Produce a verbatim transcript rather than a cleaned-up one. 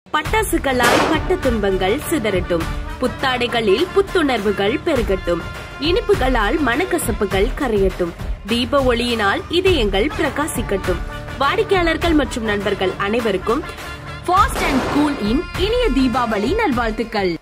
பட்டாசுகளால் பட்ட துன்பங்கள் சிதறட்டும், புத்தாடைகளில் புத்துணர்வுகள் பெருகட்டும், இனிப்புகளால் மனக்கசப்புகள் கரையட்டும், தீப ஒளியினால் இதயங்கள் பிரகாசிக்கட்டும். வாடிக்கையாளர்கள் மற்றும் நண்பர்கள் அனைவருக்கும் ஃபாஸ்ட் அண்ட் கூல் இன் இனிய தீபாவளி நல்வாழ்த்துக்கள்.